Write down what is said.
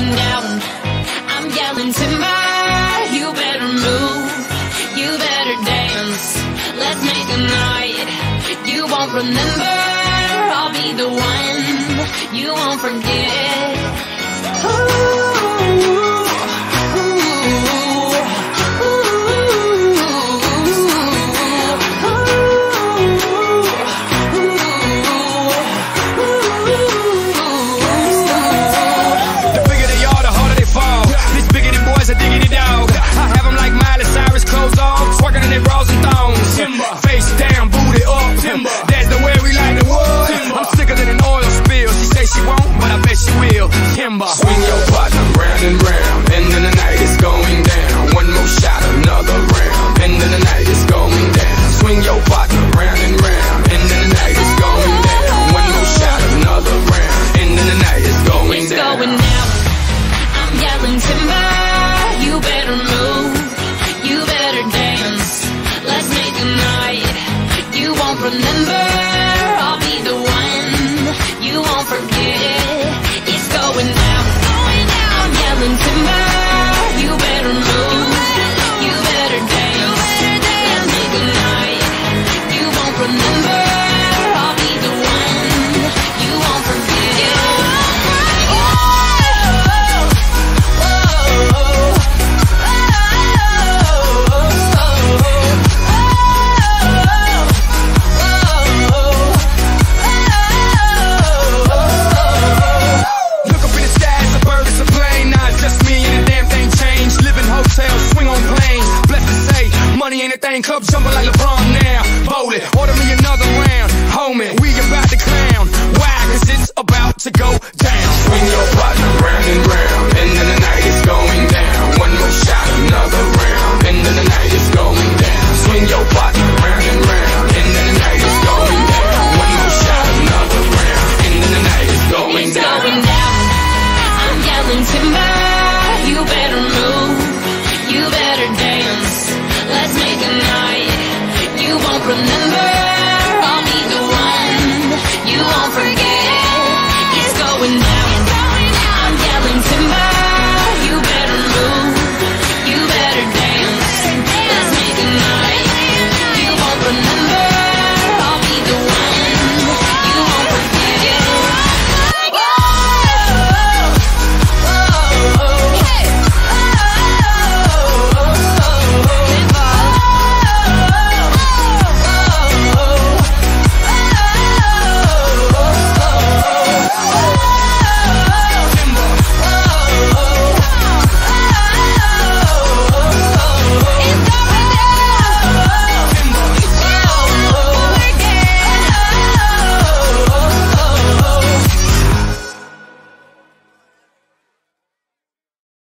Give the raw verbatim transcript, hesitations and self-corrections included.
going down. I'm yelling timber, you better move, you better dance. Let's make a night you won't remember. I'll be the one you won't forget. Ooh. Face down, booty up, timber. That's the way we like the wood. Timber. I'm sicker than an oil spill. She say she won't, but I bet she will. Timber. Swing your partner round and round, and then the night is going down. One more shot, another round, and then the night is going down. Swing your partner round and round, and then the night is going down. One more shot, another round, and then the night is going it's down. Going down. I'm yelling timber, you better move, you better dance. Let's make a night you won't remember. I'll be the one you won't forget. It's going down. I'm yelling timber, you better move, you better dance. Let's make a night you won't remember. I'll be the one you won't forget. Money ain't a thing, club jumping like LeBron now. Bowl it, order me another round. Homie, we about to clown. Why? Cause it's about to go down. Swing your body